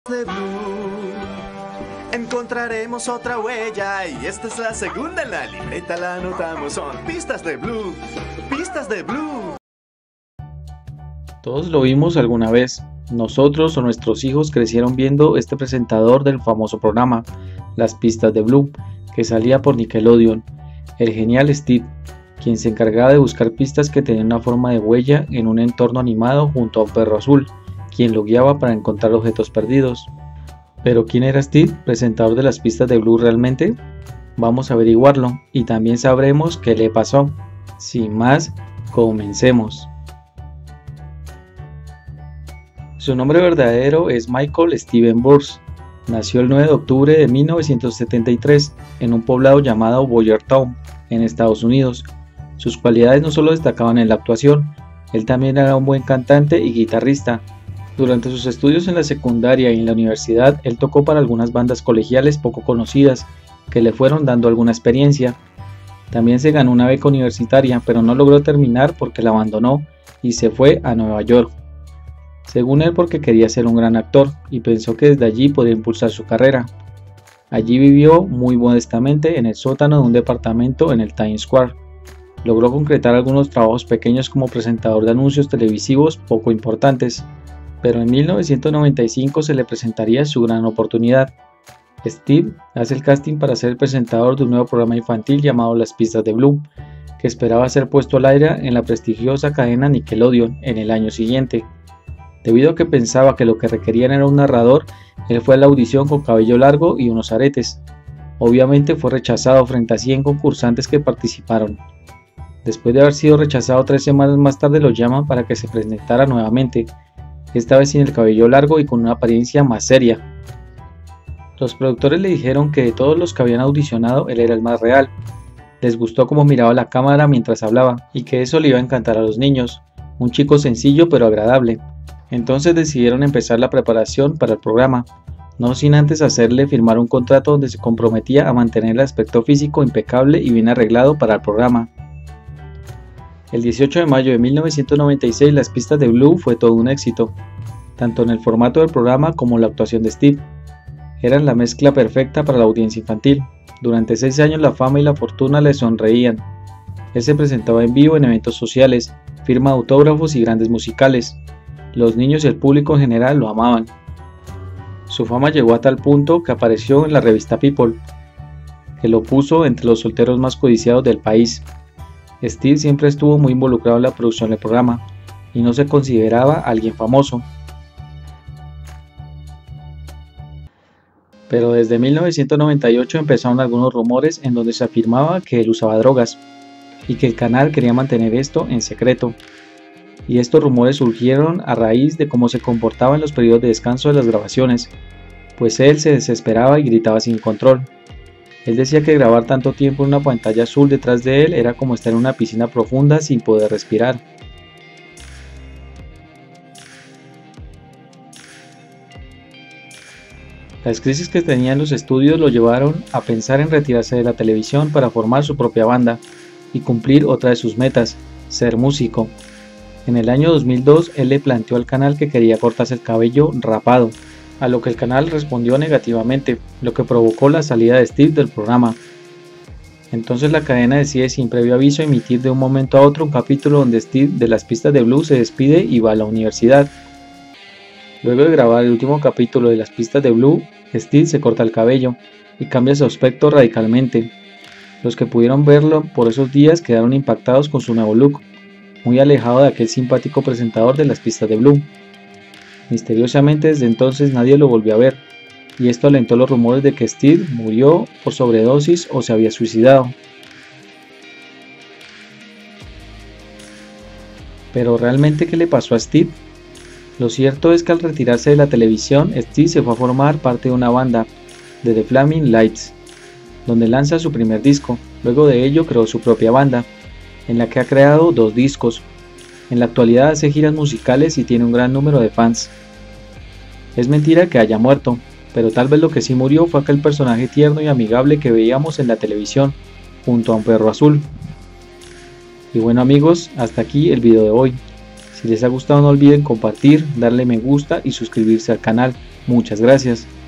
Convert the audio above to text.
de Blue. Encontraremos otra huella y esta es la segunda en la libreta, la anotamos. Son pistas de Blue, pistas de Blue. Todos lo vimos alguna vez. Nosotros o nuestros hijos crecieron viendo este presentador del famoso programa, Las Pistas de Blue, que salía por Nickelodeon, el genial Steve, quien se encargaba de buscar pistas que tenían una forma de huella en un entorno animado junto a un perro azul, quien lo guiaba para encontrar objetos perdidos. ¿Pero quién era Steve, presentador de Las Pistas de Blue realmente? Vamos a averiguarlo y también sabremos qué le pasó. Sin más, comencemos. Su nombre verdadero es Michael Steven Burns. Nació el 9 de octubre de 1973 en un poblado llamado Boyertown, en Estados Unidos. Sus cualidades no solo destacaban en la actuación, él también era un buen cantante y guitarrista. Durante sus estudios en la secundaria y en la universidad, él tocó para algunas bandas colegiales poco conocidas, que le fueron dando alguna experiencia. También se ganó una beca universitaria, pero no logró terminar porque la abandonó y se fue a Nueva York. Según él, porque quería ser un gran actor y pensó que desde allí podía impulsar su carrera. Allí vivió muy modestamente en el sótano de un departamento en el Times Square. Logró concretar algunos trabajos pequeños como presentador de anuncios televisivos poco importantes, pero en 1995 se le presentaría su gran oportunidad. Steve hace el casting para ser el presentador de un nuevo programa infantil llamado Las Pistas de Blue, que esperaba ser puesto al aire en la prestigiosa cadena Nickelodeon en el año siguiente. Debido a que pensaba que lo que requerían era un narrador, él fue a la audición con cabello largo y unos aretes. Obviamente fue rechazado frente a 100 concursantes que participaron. Después de haber sido rechazado 3 semanas más tarde lo llaman para que se presentara nuevamente, esta vez sin el cabello largo y con una apariencia más seria. Los productores le dijeron que de todos los que habían audicionado él era el más real. Les gustó cómo miraba la cámara mientras hablaba y que eso le iba a encantar a los niños, un chico sencillo pero agradable. Entonces decidieron empezar la preparación para el programa, no sin antes hacerle firmar un contrato donde se comprometía a mantener el aspecto físico impecable y bien arreglado para el programa. El 18 de mayo de 1996 Las Pistas de Blue fue todo un éxito, tanto en el formato del programa como la actuación de Steve. Eran la mezcla perfecta para la audiencia infantil. Durante 6 años la fama y la fortuna le sonreían. Él se presentaba en vivo en eventos sociales, firma autógrafos y grandes musicales. Los niños y el público en general lo amaban. Su fama llegó a tal punto que apareció en la revista People, que lo puso entre los solteros más codiciados del país. Steve siempre estuvo muy involucrado en la producción del programa y no se consideraba alguien famoso. Pero desde 1998 empezaron algunos rumores en donde se afirmaba que él usaba drogas y que el canal quería mantener esto en secreto. Y estos rumores surgieron a raíz de cómo se comportaba en los periodos de descanso de las grabaciones, pues él se desesperaba y gritaba sin control. Él decía que grabar tanto tiempo en una pantalla azul detrás de él era como estar en una piscina profunda sin poder respirar. Las crisis que tenía en los estudios lo llevaron a pensar en retirarse de la televisión para formar su propia banda y cumplir otra de sus metas, ser músico. En el año 2002 él le planteó al canal que quería cortarse el cabello rapado, a lo que el canal respondió negativamente, lo que provocó la salida de Steve del programa. Entonces la cadena decide sin previo aviso emitir de un momento a otro un capítulo donde Steve de Las Pistas de Blue se despide y va a la universidad. Luego de grabar el último capítulo de Las Pistas de Blue, Steve se corta el cabello y cambia su aspecto radicalmente. Los que pudieron verlo por esos días quedaron impactados con su nuevo look, muy alejado de aquel simpático presentador de Las Pistas de Blue. Misteriosamente desde entonces nadie lo volvió a ver, y esto alentó los rumores de que Steve murió por sobredosis o se había suicidado. Pero ¿realmente qué le pasó a Steve? Lo cierto es que al retirarse de la televisión, Steve se fue a formar parte de una banda, de The Flaming Lights, donde lanza su primer disco. Luego de ello creó su propia banda, en la que ha creado 2 discos. En la actualidad hace giras musicales y tiene un gran número de fans. Es mentira que haya muerto, pero tal vez lo que sí murió fue aquel personaje tierno y amigable que veíamos en la televisión, junto a un perro azul. Y bueno amigos, hasta aquí el video de hoy. Si les ha gustado no olviden compartir, darle me gusta y suscribirse al canal. Muchas gracias.